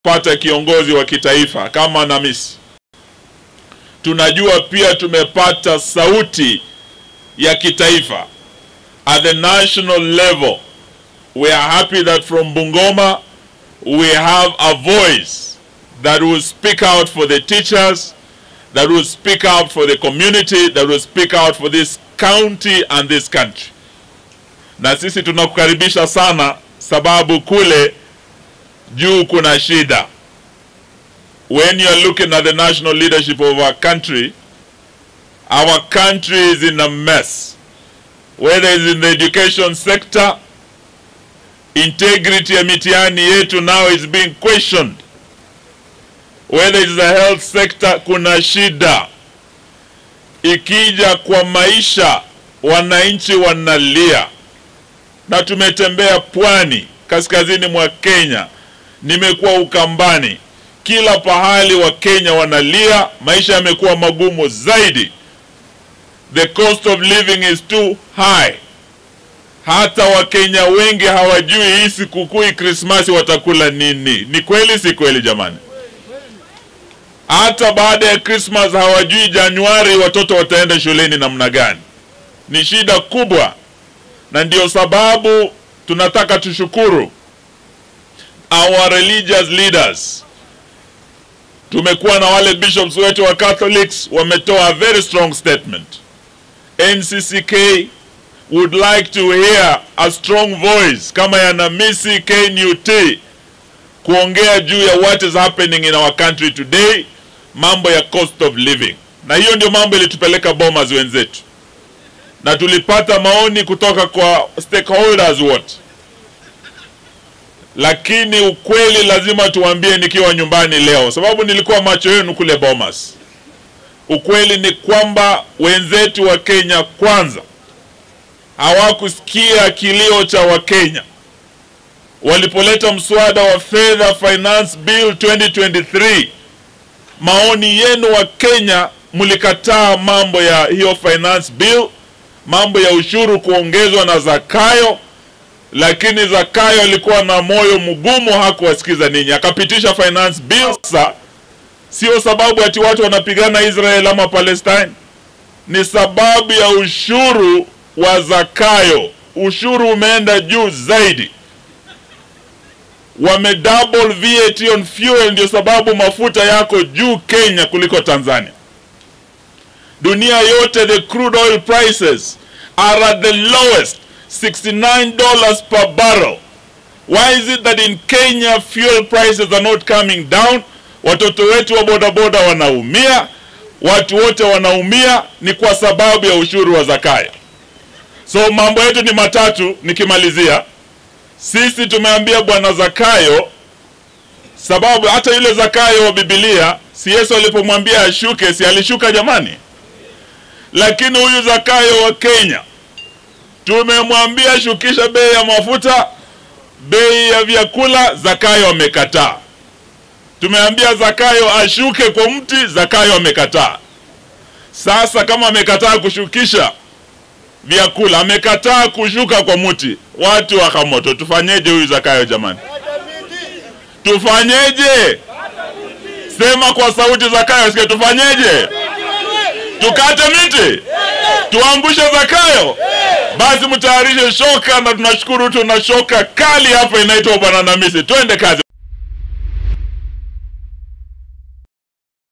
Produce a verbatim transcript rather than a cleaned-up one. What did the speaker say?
pata kiongozi wa kitaifa kama Namisi. Tunajua pia tumepata sauti ya kitaifa at the national level. We are happy that from Bungoma we have a voice that will speak out for the teachers, that will speak out for the community, that will speak out for this county and this country. Na sisi tunakukaribisha sana sababu kule juu kuna shida. When you are looking at the national leadership of our country, our country is in a mess. Whether it's in the education sector, integrity ya mitihani yetu now is being questioned. Whether it's the health sector, kuna shida. Ikija kwa maisha, wananchi wanalia. Na tumetembea pwani, kaskazini mwa Kenya, nimekuwa Ukambani. Kila pahali wa Kenya wanalia, maisha yamekuwa magumu zaidi. The cost of living is too high. Hata wa Kenya wengi hawajui hii sikukuu Krismasi watakula nini. Ni kweli si kweli jamani? Hata baada ya Christmas hawajui Januari watoto wataenda shuleni namna gani. Ni shida kubwa. Na ndio sababu tunataka tushukuru our religious leaders. Tumekuwa na wale bishops wetu wa Catholics wametoa a very strong statement. N C C K would like to hear a strong voice kama ya Namisi K N U T kuongea juu ya what is happening in our country today, mambo ya cost of living. Na hiyo ndio mambo ilitupeleka Bomas wenzetu. Na tulipata maoni kutoka kwa stakeholders wote. Lakini ukweli lazima tuambie nikiwa nyumbani leo, sababu nilikuwa macho yenu kule Bomas. Ukweli ni kwamba wenzetu wa Kenya kwanza hawakusikia kilio cha wa Kenya. Walipoleta mswada wa Fedha Finance Bill twenty twenty-three, maoni yenu wa Kenya mlikataa mambo ya hiyo finance bill, mambo ya ushuru kuongezwa na Zakayo, lakini Zakayo alikuwa na moyo mgumu, hakuwasikiza ninyi. Akapitisha finance bill. Sa sio sababu ati watu wanapigana Israel ama Palestine. Ni sababu ya ushuru wa Zakayo. Ushuru umeenda juu zaidi. Wame double V A T on fuel, ndio sababu mafuta yako juu Kenya kuliko Tanzania. Dunia yote the crude oil prices are at the lowest, sixty-nine dollars per barrel. Why is it that in Kenya fuel prices are not coming down? Watoto wetu wa boda boda wanaumia, watu wote wanaumia, ni kwa sababu ya ushuru wa Zakayo. So mambo yetu ni matatu nikimalizia. Sisi tumeambia bwana Zakayo, sababu hata yule Zakayo wa Biblia, si Yesu alipomwambia ashuke, si alishuka jamani? Lakini huyu Zakayo wa Kenya, tumemwambia shukisha bei ya mafuta, bei ya vyakula, Zakayo amekataa. Tumeambia Zakayo ashuke kwa mti, Zakayo amekataa. Sasa kama amekataa kushukisha vyakula, amekataa kushuka kwa mti, watu wa Kamoto, tufanyeje huyu Zakayo jamani? Tufanyeje? Sema kwa sauti Zakayo, sikia, tufanyeje? Tukate miti? Tuangushe Zakayo? Basi mtayarishe shoka, na tunashukuru tuna shoka kali hapa inaitwa bwana Namisi. Twende kazi.